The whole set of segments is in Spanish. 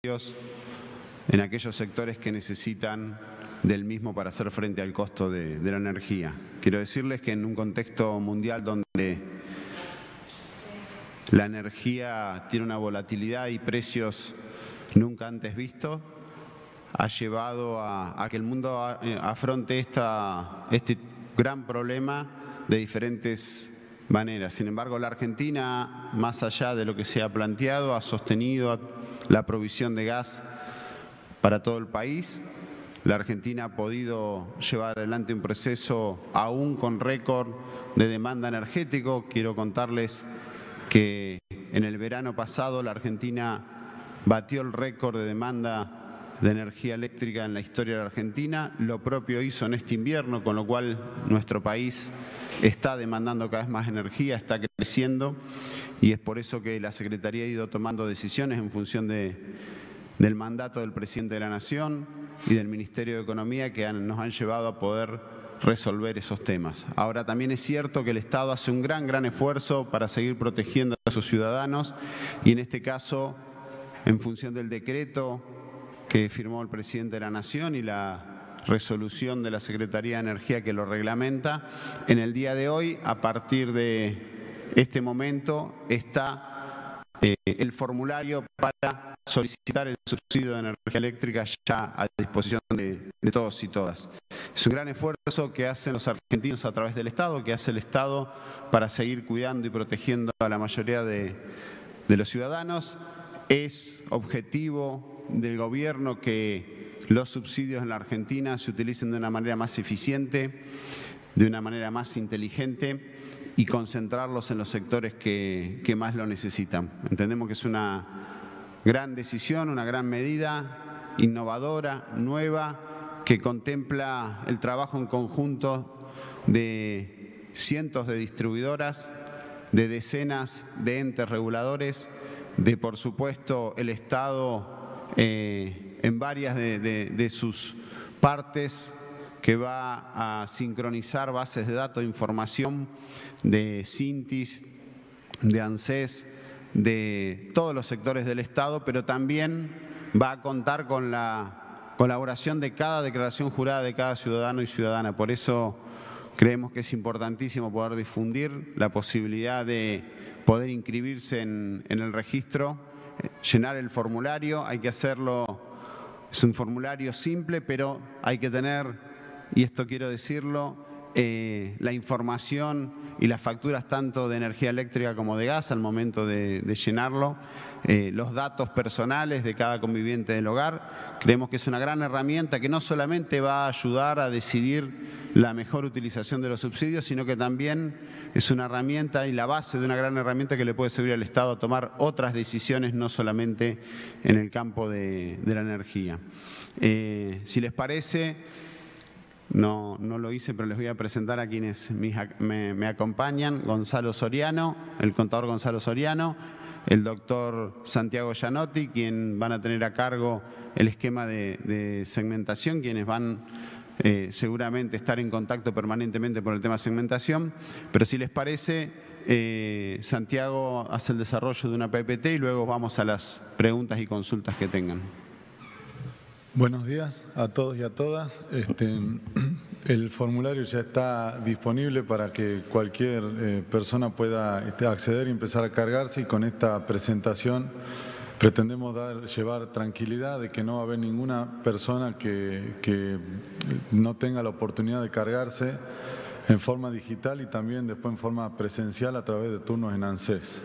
en aquellos sectores que necesitan del mismo para hacer frente al costo de la energía. Quiero decirles que en un contexto mundial donde la energía tiene una volatilidad y precios nunca antes vistos, ha llevado a que el mundo afronte este gran problema de diferentes maneras. Sin embargo, la Argentina, más allá de lo que se ha planteado, ha sostenido la provisión de gas para todo el país. La Argentina ha podido llevar adelante un proceso aún con récord de demanda energético. Quiero contarles que en el verano pasado la Argentina batió el récord de demanda de energía eléctrica en la historia de la Argentina. Lo propio hizo en este invierno, con lo cual nuestro país está demandando cada vez más energía, está creciendo, y es por eso que la Secretaría ha ido tomando decisiones en función del mandato del Presidente de la Nación y del Ministerio de Economía que nos han llevado a poder resolver esos temas. Ahora, también es cierto que el Estado hace un gran esfuerzo para seguir protegiendo a sus ciudadanos, y en este caso, en función del decreto que firmó el Presidente de la Nación y la resolución de la Secretaría de Energía que lo reglamenta, en el día de hoy, a partir de este momento, está el formulario para solicitar el subsidio de energía eléctrica ya a disposición de todos y todas. Es un gran esfuerzo que hacen los argentinos a través del Estado, que hace el Estado para seguir cuidando y protegiendo a la mayoría de los ciudadanos. Es objetivo del gobierno que los subsidios en la Argentina se utilicen de una manera más eficiente, de una manera más inteligente, y concentrarlos en los sectores que más lo necesitan. Entendemos que es una gran decisión, una gran medida innovadora, nueva, que contempla el trabajo en conjunto de cientos de distribuidoras, de decenas de entes reguladores, de, por supuesto, el Estado en varias de sus partes, que va a sincronizar bases de datos de información de Sintis, de ANSES, de todos los sectores del Estado, pero también va a contar con la colaboración de cada declaración jurada de cada ciudadano y ciudadana. Por eso creemos que es importantísimo poder difundir la posibilidad de poder inscribirse en el registro, llenar el formulario. Hay que hacerlo, es un formulario simple, pero hay que tener, y esto quiero decirlo, la información y las facturas tanto de energía eléctrica como de gas al momento de llenarlo, los datos personales de cada conviviente del hogar. Creemos que es una gran herramienta que no solamente va a ayudar a decidir la mejor utilización de los subsidios, sino que también es una herramienta y la base de una gran herramienta que le puede servir al Estado a tomar otras decisiones, no solamente en el campo de la energía. Si les parece, no lo hice, pero les voy a presentar a quienes me acompañan. Gonzalo Soriano, el contador Gonzalo Soriano, el doctor Santiago Gianotti, quien van a tener a cargo el esquema de segmentación, quienes van seguramente estar en contacto permanentemente por el tema segmentación. Pero si les parece, Santiago hace el desarrollo de una PPT y luego vamos a las preguntas y consultas que tengan. Buenos días a todos y a todas. El formulario ya está disponible para que cualquier persona pueda acceder y empezar a cargarse, y con esta presentación pretendemos llevar tranquilidad de que no va a haber ninguna persona que no tenga la oportunidad de cargarse en forma digital y también después en forma presencial a través de turnos en ANSES.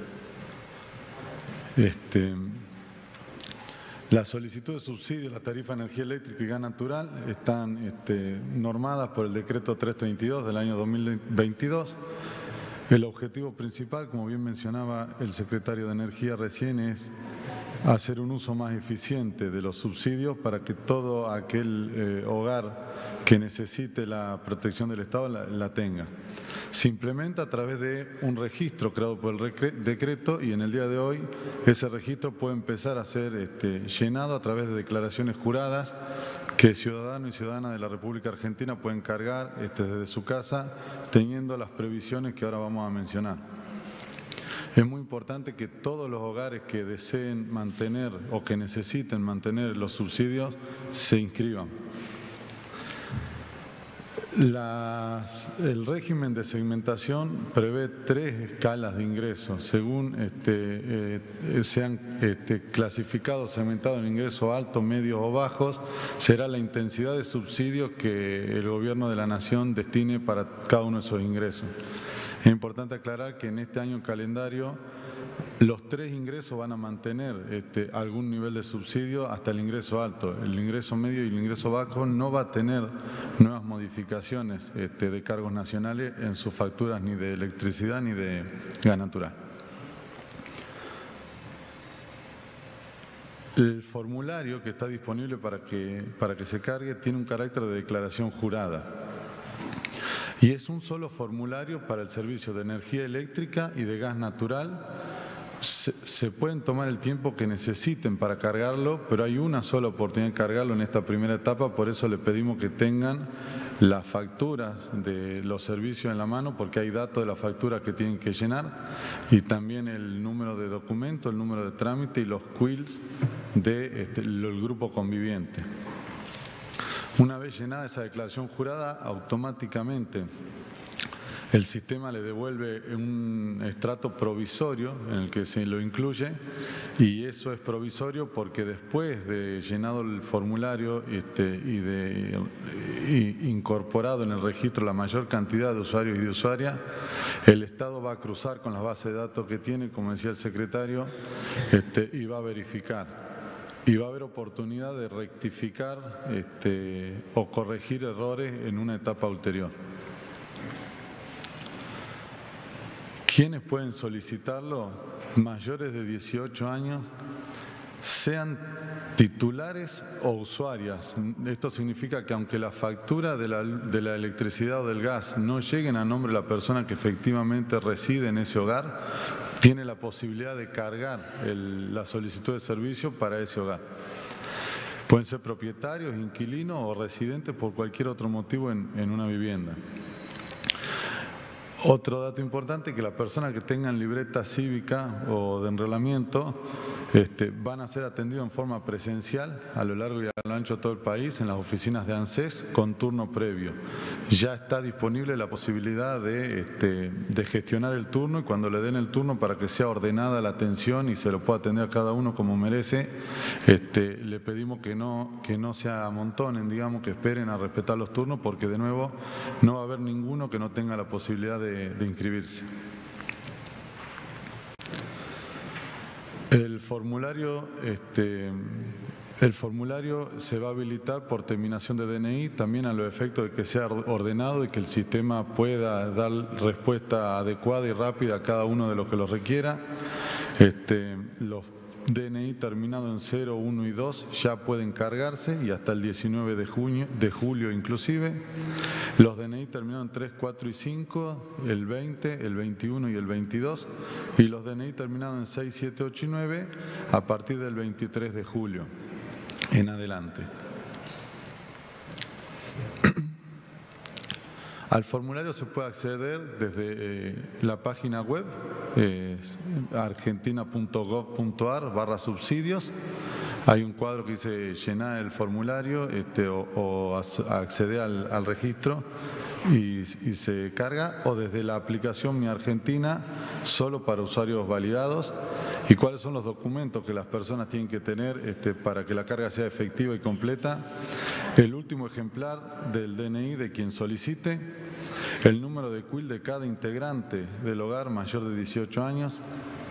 La solicitud de subsidio de la tarifa de energía eléctrica y gas natural están normadas por el decreto 332 del año 2022. El objetivo principal, como bien mencionaba el secretario de Energía recién, es hacer un uso más eficiente de los subsidios para que todo aquel hogar que necesite la protección del Estado la tenga. Se implementa a través de un registro creado por el decreto, y en el día de hoy ese registro puede empezar a ser llenado a través de declaraciones juradas que ciudadanos y ciudadanas de la República Argentina pueden cargar desde su casa, teniendo las previsiones que ahora vamos a mencionar. Es muy importante que todos los hogares que deseen mantener o que necesiten mantener los subsidios se inscriban. El régimen de segmentación prevé 3 escalas de ingresos, según sean clasificados, segmentados en ingresos altos, medios o bajos, será la intensidad de subsidios que el gobierno de la nación destine para cada uno de esos ingresos. Es importante aclarar que en este año calendario los 3 ingresos van a mantener algún nivel de subsidio hasta el ingreso alto. El ingreso medio y el ingreso bajo no va a tener nuevas modificaciones de cargos nacionales en sus facturas ni de electricidad ni de gas natural. El formulario que está disponible para que se cargue tiene un carácter de declaración jurada. Y es un solo formulario para el servicio de energía eléctrica y de gas natural. Se pueden tomar el tiempo que necesiten para cargarlo, pero hay una sola oportunidad de cargarlo en esta primera etapa, por eso le pedimos que tengan las facturas de los servicios en la mano, porque hay datos de la factura que tienen que llenar, y también el número de documento, el número de trámite y los quills del grupo conviviente. Una vez llenada esa declaración jurada, automáticamente el sistema le devuelve un estrato provisorio en el que se lo incluye, y eso es provisorio porque después de llenado el formulario y incorporado en el registro la mayor cantidad de usuarios y de usuarias, el Estado va a cruzar con las bases de datos que tiene, como decía el secretario, y va a verificar. Y va a haber oportunidad de rectificar o corregir errores en una etapa ulterior. ¿Quiénes pueden solicitarlo? Mayores de 18 años, sean titulares o usuarias. Esto significa que aunque la factura de la electricidad o del gas no lleguen a nombre de la persona que efectivamente reside en ese hogar, tiene la posibilidad de cargar la solicitud de servicio para ese hogar. Pueden ser propietarios, inquilinos o residentes por cualquier otro motivo en una vivienda. Otro dato importante, que las personas que tengan libreta cívica o de enrolamiento van a ser atendidos en forma presencial a lo largo y a lo ancho de todo el país en las oficinas de ANSES con turno previo. Ya está disponible la posibilidad de gestionar el turno, y cuando le den el turno, para que sea ordenada la atención y se lo pueda atender a cada uno como merece, le pedimos que no se amontonen, digamos, que esperen a respetar los turnos, porque de nuevo no va a haber ninguno que no tenga la posibilidad de inscribirse. El formulario se va a habilitar por terminación de DNI, también a los efectos de que sea ordenado y que el sistema pueda dar respuesta adecuada y rápida a cada uno de los que lo requiera. Los DNI terminados en 0, 1 y 2 ya pueden cargarse, y hasta el 19 de julio inclusive. Los DNI terminados en 3, 4 y 5, el 20, el 21 y el 22. Y los DNI terminados en 6, 7, 8 y 9 a partir del 23 de julio en adelante. Al formulario se puede acceder desde la página web argentina.gov.ar/subsidios. Hay un cuadro que dice llenar el formulario o acceder al registro y se carga, o desde la aplicación Mi Argentina, solo para usuarios validados. ¿Y cuáles son los documentos que las personas tienen que tener para que la carga sea efectiva y completa? El último ejemplar del DNI de quien solicite, el número de CUIL de cada integrante del hogar mayor de 18 años,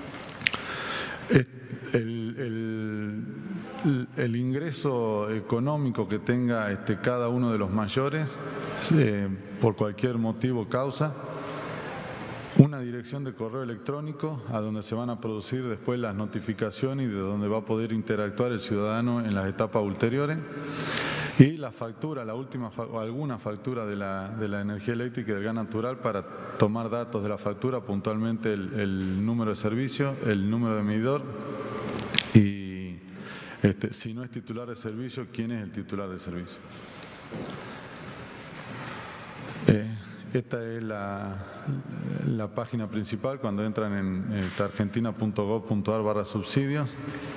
el ingreso económico que tenga cada uno de los mayores por cualquier motivo o causa, una dirección de correo electrónico a donde se van a producir después las notificaciones y de donde va a poder interactuar el ciudadano en las etapas ulteriores, y la factura, la última o alguna factura de la energía eléctrica y del gas natural, para tomar datos de la factura, puntualmente el número de servicio, el número de medidor y si no es titular de servicio, quién es el titular de servicio. Esta es la página principal cuando entran en argentina.gov.ar/subsidios.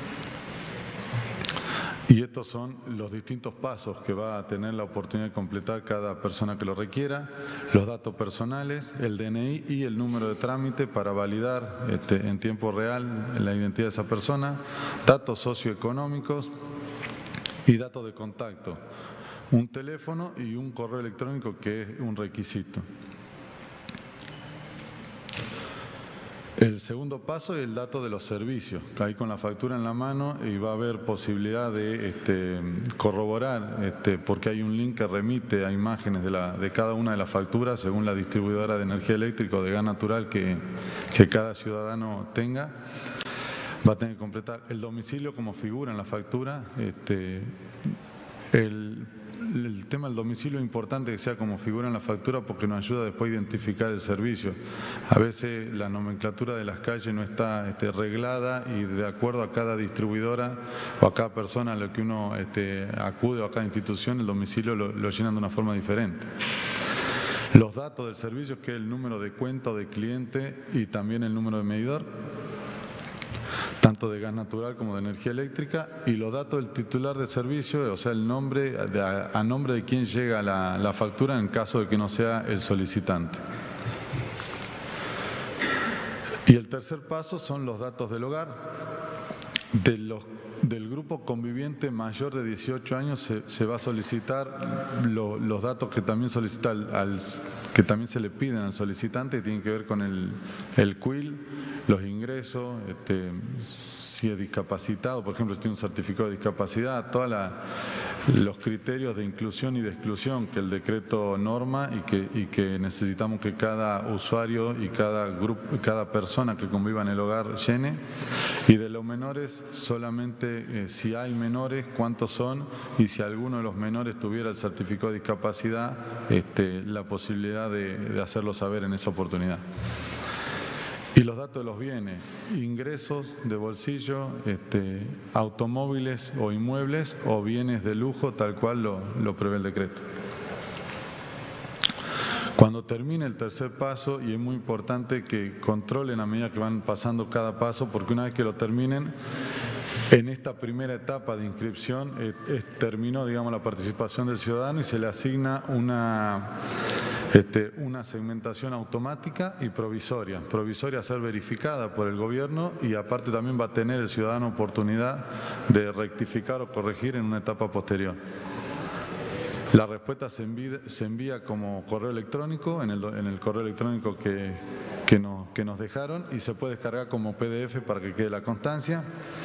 Y estos son los distintos pasos que va a tener la oportunidad de completar cada persona que lo requiera, los datos personales, el DNI y el número de trámite para validar en tiempo real la identidad de esa persona, datos socioeconómicos y datos de contacto, un teléfono y un correo electrónico que es un requisito. El segundo paso es el dato de los servicios, ahí con la factura en la mano y va a haber posibilidad de corroborar, porque hay un link que remite a imágenes de cada una de las facturas según la distribuidora de energía eléctrica o de gas natural que cada ciudadano tenga. Va a tener que completar el domicilio como figura en la factura. El tema del domicilio es importante que sea como figura en la factura porque nos ayuda después a identificar el servicio. A veces la nomenclatura de las calles no está reglada y de acuerdo a cada distribuidora o a cada persona a la que uno acude o a cada institución, el domicilio lo llenan de una forma diferente. Los datos del servicio, que es el número de cuenta o de cliente y también el número de medidor, tanto de gas natural como de energía eléctrica, y los datos del titular de servicio, o sea, el nombre a nombre de quien llega la factura en caso de que no sea el solicitante. Y el tercer paso son los datos del hogar. Del grupo conviviente mayor de 18 años se va a solicitar los datos que también solicita que también se le piden al solicitante, que tienen que ver con el CUIL, los ingresos, si es discapacitado, por ejemplo, si tiene un certificado de discapacidad, todos los criterios de inclusión y de exclusión que el decreto norma y que necesitamos que cada usuario y cada persona que conviva en el hogar llene. Y de los menores, solamente si hay menores, cuántos son, y si alguno de los menores tuviera el certificado de discapacidad, la posibilidad de hacerlo saber en esa oportunidad. Y los datos de los bienes, ingresos de bolsillo, automóviles o inmuebles o bienes de lujo, tal cual lo prevé el decreto. Cuando termine el tercer paso, y es muy importante que controlen a medida que van pasando cada paso, porque una vez que lo terminen, en esta primera etapa de inscripción terminó, digamos, la participación del ciudadano y se le asigna una segmentación automática y provisoria a ser verificada por el gobierno, y aparte también va a tener el ciudadano oportunidad de rectificar o corregir en una etapa posterior. La respuesta se envía como correo electrónico, en el correo electrónico que nos dejaron, y se puede descargar como PDF para que quede la constancia.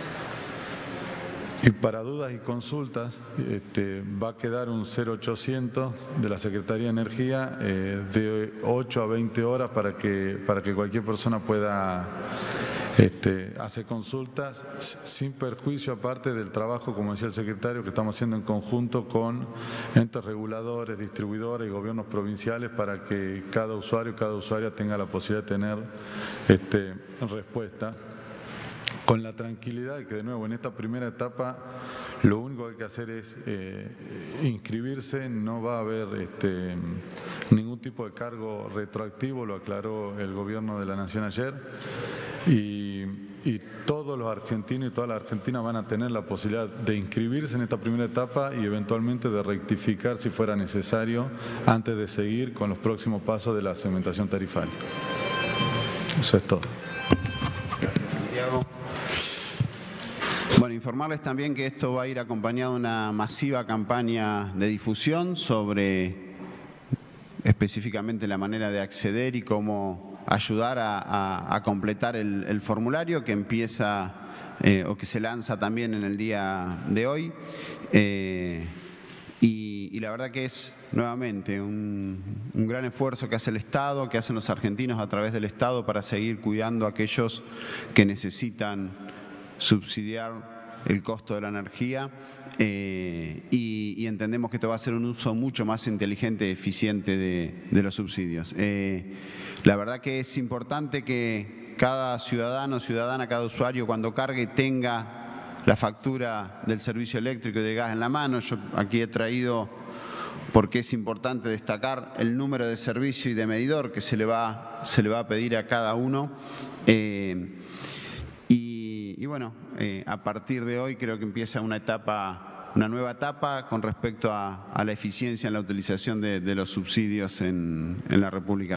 Y para dudas y consultas va a quedar un 0800 de la Secretaría de Energía de 8 a 20 horas para que cualquier persona pueda hacer consultas sin perjuicio, aparte del trabajo, como decía el secretario, que estamos haciendo en conjunto con entes reguladores, distribuidores y gobiernos provinciales para que cada usuario y cada usuaria tenga la posibilidad de tener respuesta. Con la tranquilidad de que, de nuevo, en esta primera etapa lo único que hay que hacer es inscribirse, no va a haber ningún tipo de cargo retroactivo, lo aclaró el gobierno de la Nación ayer, y todos los argentinos y todas las argentinas van a tener la posibilidad de inscribirse en esta primera etapa y eventualmente de rectificar si fuera necesario antes de seguir con los próximos pasos de la segmentación tarifaria. Eso es todo. Gracias, Santiago. Bueno, informarles también que esto va a ir acompañado de una masiva campaña de difusión sobre específicamente la manera de acceder y cómo ayudar a completar el formulario que empieza o que se lanza también en el día de hoy. Y la verdad que es nuevamente un gran esfuerzo que hace el Estado, que hacen los argentinos a través del Estado para seguir cuidando a aquellos que necesitan subsidiar el costo de la energía y entendemos que esto va a ser un uso mucho más inteligente y eficiente de los subsidios. La verdad que es importante que cada ciudadano, ciudadana, cada usuario cuando cargue tenga la factura del servicio eléctrico y de gas en la mano. Yo aquí he traído porque es importante destacar el número de servicio y de medidor que se le va a pedir a cada uno. Y bueno, a partir de hoy creo que empieza una nueva etapa con respecto a la eficiencia en la utilización de los subsidios en la República.